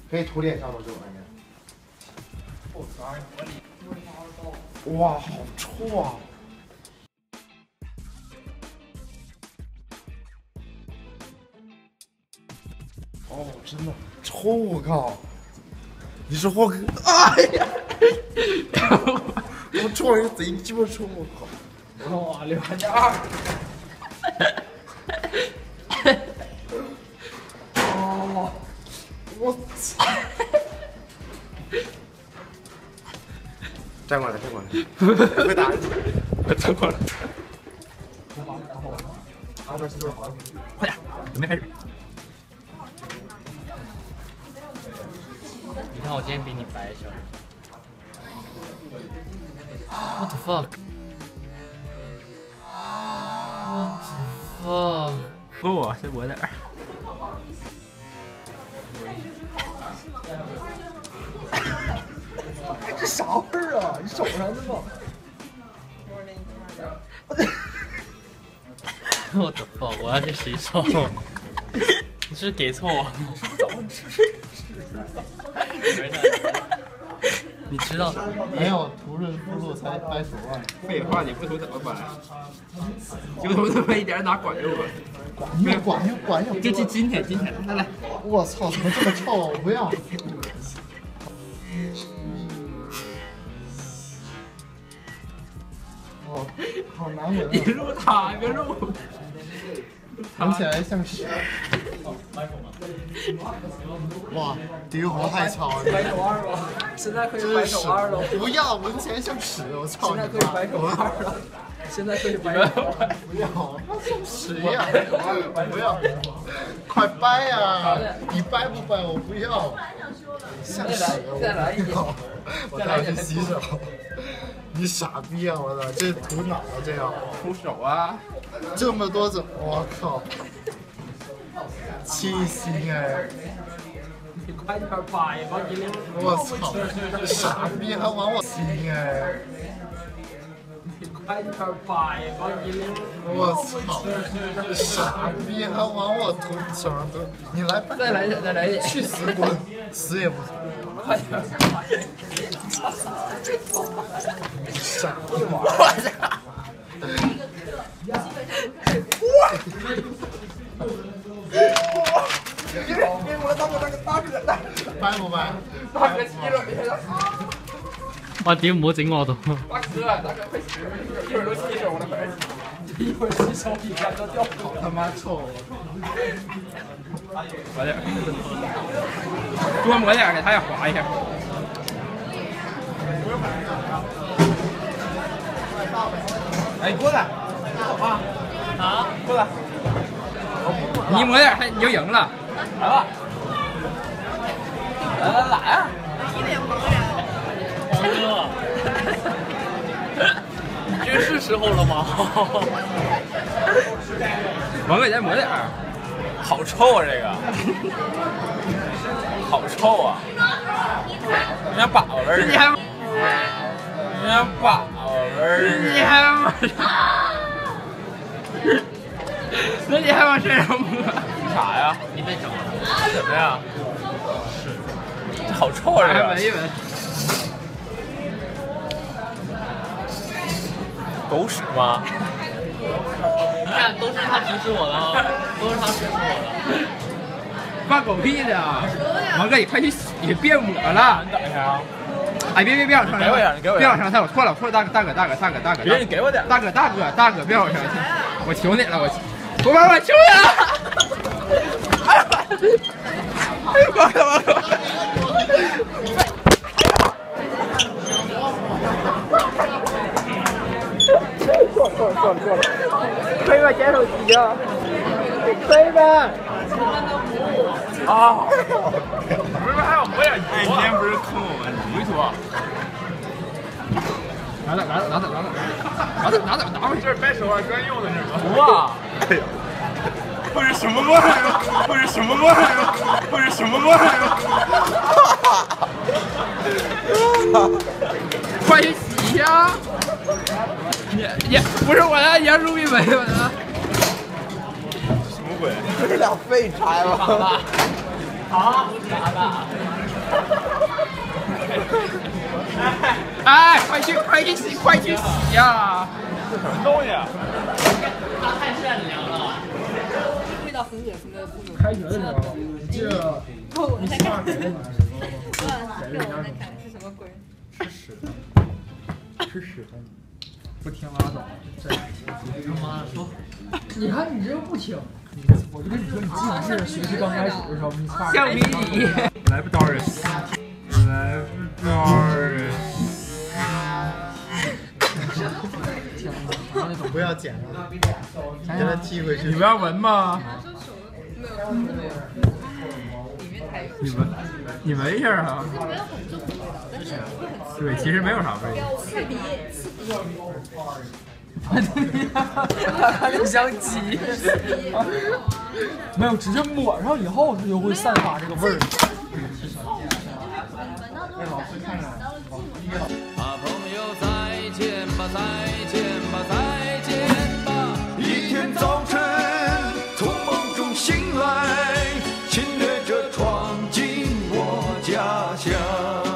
可以涂脸上吗？这玩意儿？哇，好臭啊！哦，真的臭！我靠！你是霍哥？哎呀！我这玩意儿贼鸡巴臭！我靠！ 哇，6+2。 哦，我操！站过来，站过来，会打人！站过来。 快点，准备开始。你看我今天比你白，小人。What the fuck？ What the fuck？ 不，是我的。 这啥味儿啊？你手上的吗？ 我的fuck！我要去洗手。你是给错我？你知道没有涂润肤露才掰手腕。 废话，你不涂怎么掰？就涂这么一点哪管用啊？ 管用！ 就今天，来来。 我操，怎么这么臭？我不要。哦，好难闻啊！ 你录它，别录。 闻起来像屎。哇，敌活太糙了！ 掰手腕吧，现在可以掰手腕了。 不要，闻起来像屎！我操！ 现在可以掰手腕了。现在可以掰手腕。 不要，像屎一样！不要，快掰呀！你掰不掰？我不要。像屎！ 再来一点。 我带去洗手。你傻逼啊！我操，这涂哪啊？这样涂手啊！ 这么多种，我靠！气心哎！ 你快点掰吧，你！ 我操，傻逼还玩我心哎！ 你快点掰吧，你！ 我操，傻逼还玩我涂手上涂！你来掰！ 再来一点！ 去死滚！死也不涂！ 快点掰！ 傻逼玩！我操！给我大哥，掰不掰？ 大哥洗了别了！ 我屌唔好整我度。 大哥快洗！一会儿都洗手了，快！一会儿洗手，一干都掉。 好他妈臭！ 抹点，多抹点，给它也滑一下。哎，过来！啊，过来！你抹点，你就赢了。来吧！来啊！ 一脸茫然。 王哥，这是时候了吗？ 王哥，你再抹点。好臭啊，这个！好臭啊！有点粑粑味儿。你还？有点粑粑味儿。你还往上？那你还往身上抹？啥呀？ 你别整了。 什么呀？这好臭啊！这个。闻一闻。狗屎吗？ 你看，都是他指使我的啊，都是他指使我的。 放狗屁的！王哥，你快去洗，你别抹了。你等一下啊！哎，别往上！给我点，别往上！我错了，大哥！别，你给我点！大哥，别往上！我求你了，我求你了！哎呦，王哥！错了，可以吧，捡手机啊！可以吧？啊！不是还要抹点油啊？今天不是坑我们涂一涂？拿回这是掰手腕专用的，是吗？涂啊！哎呀！或者什么味儿？快去洗呀！你不是我的，你要入一杯我的。什么鬼？ 这俩废柴了。 好，咋的？ 哎，快去洗呀！ 这什么东西啊？ 他太善良了。 味道很恶心的那种。 开学的时候，记得我在看，是我在看是什么鬼？ 吃屎的，不听拉倒。 他妈的说， 你看你这不听，我就跟你说，你记不记得学习刚开始的时候，你差橡皮泥 ，Labradorus， 不要剪了，给它踢回去。 你不要闻吗？ 没有，里面还有。 你闻一下啊。 没有很重的味道，但是不会很刺对，其实没有啥味道。 刺鼻。 还得想挤，没有，直接抹上以后它就会散发这个味儿。 啊，朋友，再见吧，再见吧，再见吧。一天早晨，从梦中醒来，侵略者闯进我家乡。